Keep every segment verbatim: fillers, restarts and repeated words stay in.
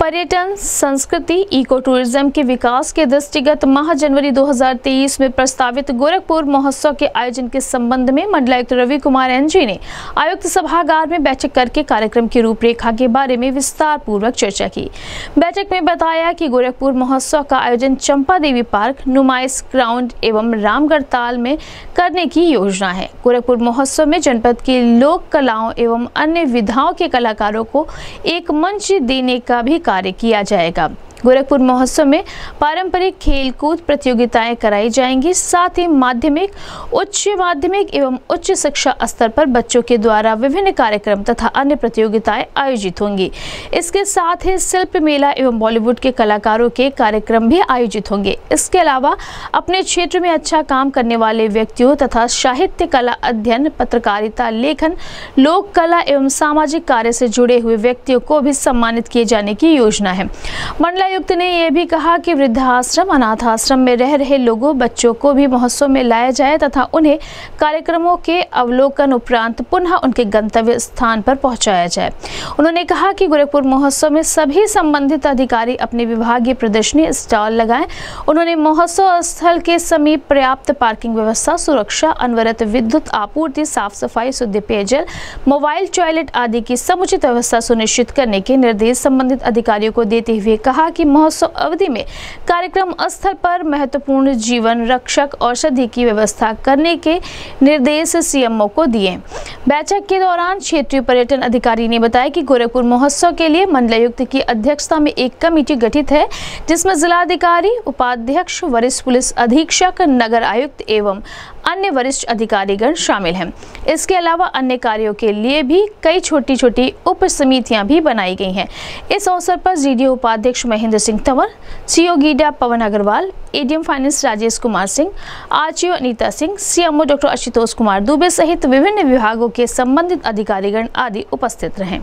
पर्यटन, संस्कृति, eco tourism के विकास के दृष्टिगत माह जनवरी दो हज़ार तेईस में प्रस्तावित गोरखपुर महोत्सव के आयोजन के संबंध में मंडलायुक्त रवि कुमार एनजी ने आयुक्त सभागार में बैठक करके कार्यक्रम की रूपरेखा के बारे में विस्तार पूर्वक चर्चा की। बैठक में बताया कि गोरखपुर महोत्सव का आयोजन चंपा देवी पार्क, नुमाइश ग्राउंड एवं रामगढ़ ताल में करने की योजना है। गोरखपुर महोत्सव में जनपद की लोक कलाओं एवं अन्य विधाओं के कलाकारों को एक मंच देने का भी कार्य किया जाएगा। गोरखपुर महोत्सव में पारंपरिक खेलकूद प्रतियोगिताएं कराई जाएंगी। साथ ही माध्यमिक, उच्च माध्यमिक एवं उच्च शिक्षा स्तर पर बच्चों के द्वारा विभिन्न कार्यक्रम तथा अन्य प्रतियोगिताएं आयोजित होंगी। इसके साथ ही शिल्प मेला एवं बॉलीवुड के कलाकारों के कार्यक्रम भी आयोजित होंगे। इसके अलावा अपने क्षेत्र में अच्छा काम करने वाले व्यक्तियों तथा साहित्य, कला अध्ययन, पत्रकारिता, लेखन, लोक कला एवं सामाजिक कार्य से जुड़े हुए व्यक्तियों को भी सम्मानित किए जाने की योजना है। मंडला आयुक्त ने यह भी कहा कि वृद्धाश्रम, अनाथ आश्रम में रह रहे लोगों, बच्चों को भी महोत्सव में लाया जाए तथा उन्हें कार्यक्रमों के अवलोकन उपरांत पुनः उनके गंतव्य स्थान पर पहुंचाया जाए। उन्होंने कहा कि गोरखपुर महोत्सव में सभी संबंधित अधिकारी अपने विभागीय प्रदर्शनी स्टॉल लगाएं। उन्होंने महोत्सव स्थल के समीप पर्याप्त पार्किंग व्यवस्था, सुरक्षा, अनवरत विद्युत आपूर्ति, साफ सफाई, शुद्ध पेयजल, मोबाइल टॉयलेट आदि की समुचित व्यवस्था सुनिश्चित करने के निर्देश संबंधित अधिकारियों को देते हुए कहा कि महोत्सव अवधि में कार्यक्रम स्थल पर महत्वपूर्ण जीवन रक्षक औषधि की व्यवस्था करने के निर्देश सीएमओ को दिए। बैठक के दौरान क्षेत्रीय पर्यटन अधिकारी ने बताया कि गोरखपुर महोत्सव के लिए मंडलायुक्त की अध्यक्षता में एक कमेटी गठित है, जिसमें जिलाधिकारी, उपाध्यक्ष, वरिष्ठ पुलिस अधीक्षक, नगर आयुक्त एवं अन्य वरिष्ठ अधिकारीगण शामिल हैं। इसके अलावा अन्य कार्यों के लिए भी कई छोटी छोटी उप समितियां भी बनाई गई हैं। इस अवसर पर जीडीओ उपाध्यक्ष Mahendra Singh Tanwar, CO GIDA Pawan Agarwal, ADM finance Rajesh Kumar Singh, RTO Anita Singh, CMO doctor Ashutosh Kumar Dubey सहित विभिन्न विभागों के संबंधित अधिकारीगण आदि उपस्थित रहे।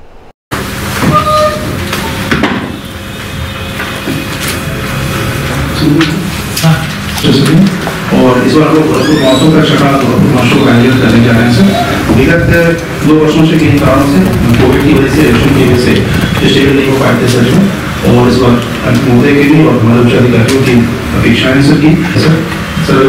और इस बार लोग गोरखपुर महोत्सव का छठा गोरखपुर महोत्सव का आयोजन करने जा रहे हैं सर। विगत दो वर्षों से किन कारणों से, कोविड की वजह से, इलेक्शन की वजह से डिस्ट्रिक्ट नहीं हो पाए थे सर में, और इस बार महोदय की भी और हमारे उच्च अधिकारियों की अपेक्षाएं सर की सर सर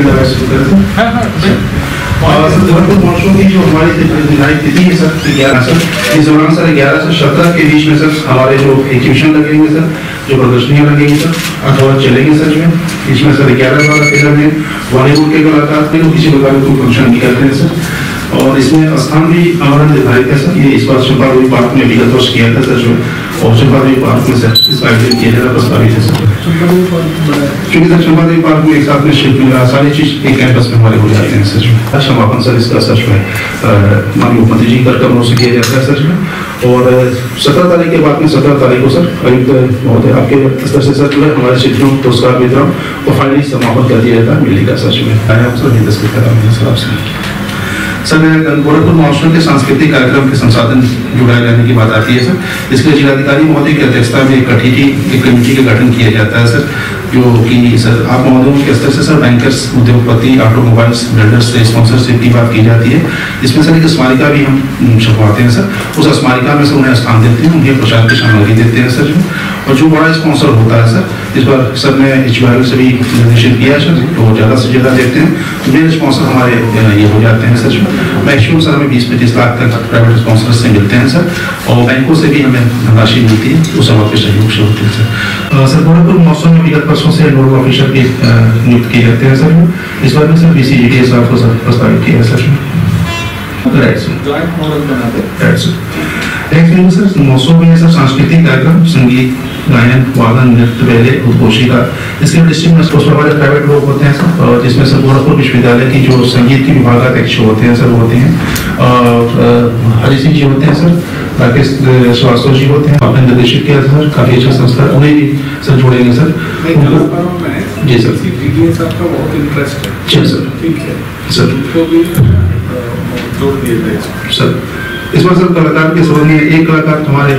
गोरखपुर महोत्सव की जो हमारी निर्धारित तिथि है सर ग्यारह सर इस दौरान सर ग्यारह से सत्रह के बीच में सर हमारे जो एग्जीबिशन लगेंगे सर, जो प्रदर्शनियाँ लगेंगी सर, अथवा चलेंगे सर में इसमें सर ग्यारह बारह तेरह में बॉलीवुड के कलाकार थे, किसी प्रकार के फंक्शन नहीं करते हैं सर। और इसमें स्थान भी हमारा निर्धारित है सर। ये इस बार चंपा देवी पार्क में विगत वर्ष किया था सर जो, और चंपा देवी पार्क में सर इस आयोजन किया जाना प्रस्तावित है सर। क्योंकि सर चंपा देवी पार्क में एक साथ में शिल्प मेला सारी चीज एक कैंपस में हमारे हो जाते हैं सर में। समापन सर इसका सच में माननीय मुख्यमंत्री जी कर कमरों से किया जाता है सच में। और सत्रह तारीख के बाद में सत्रह तारीख को सर आयुक्त महोदय आपके स्तर से सर जो है हमारे क्षेत्रों में पुरस्कार वितरण और फाइनली समापन कर दिया जाता है मेले का सच में। सर गोरखपुर महोत्सव के सांस्कृतिक कार्यक्रम के संसाधन जुड़ाए जाने की बात आती है सर। इसके लिए जिलाधिकारी महोदय की अध्यक्षता में एक कमेटी एक कमेटी का गठन किया जाता है सर, जो कि सर आप महोदयों के स्तर से सर बैंकर्स, उद्योगपति, ऑटोमोबाइल्स, बिल्डर्स से स्पॉन्सरशिप की बात की जाती है। इसमें सर एक स्मारिका भी हम छपवाते हैं सर। उस स्मारिका में सर उन्हें स्थान देते हैं, उन्हें प्रसाद की सामग्री देते हैं सर। और जो बड़ा स्पॉन्सर होता है सर, इस बार सर ने एच बी आर से भी निर्देशित किया है सर, तो ज़्यादा से ज़्यादा देते हैं उन्हें स्पॉन्सर हमारे ये हो जाते हैं सर। मैक्सिमम सर हमें बीस पच्चीस लाख तक प्राइवेट स्पॉन्सर से मिलते हैं सर, और बैंकों से भी हमें धनराशि मिलती है, वो सब आपके सहयोग से होती है सर। सर गोरखपुर महोत्सव में विगत वर्षों से नोडल ऑफिसर भी नियुक्त किए जाते हैं सर। इस बार में sir B C G D S आपको सर प्रस्तावित किया है सर। सर महोत्सव में सर सांस्कृतिक कार्यक्रम, संगीत, गायन, वादन, नृत्य, बैले, उद्घोषिका, इसके डिस्ट्रिक्ट में कुछ हमारे प्राइवेट लोग होते हैं सर, और जिसमें सर गोरखपुर विश्वविद्यालय की जो संगीत की विभागाध्यक्ष होते हैं सर वो होते हैं, और हरि सिंह जी होते हैं सर, राकेश श्रीवास्तव जी होते हैं, आपने निर्देशित किया सर, काफी अच्छा संस्था, उन्हें भी सर जोड़ेंगे सर। जी सर बहुत इंटरेस्ट है। जी सर ठीक है सर जोड़ दिए सर। इस बार सर कलाकार के समझ में एक कलाकार तुम्हारे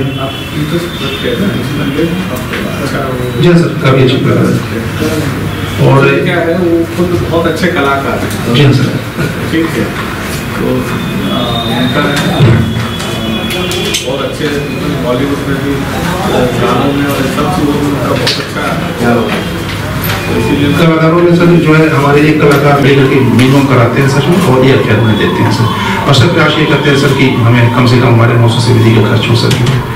जी सर काफी अच्छे कलाकार और क्या है वो खुद बहुत अच्छे कलाकार हैं। जी सर ठीक है, तो उनका बहुत अच्छे बॉलीवुड में भी गानों में और सब चीज़ों में उनका बहुत अच्छा ख्याल होता है। तो इसीलिए कलाकारों ने सर जो है हमारे एक कलाकार लेकर के मिनिमम कराते हैं सर, बहुत ही अच्छा हमें देते हैं सर, और सर प्रयास ये करते हैं सर कि हमें कम से कम हमारे मौसम से विधि का खर्च हो सके।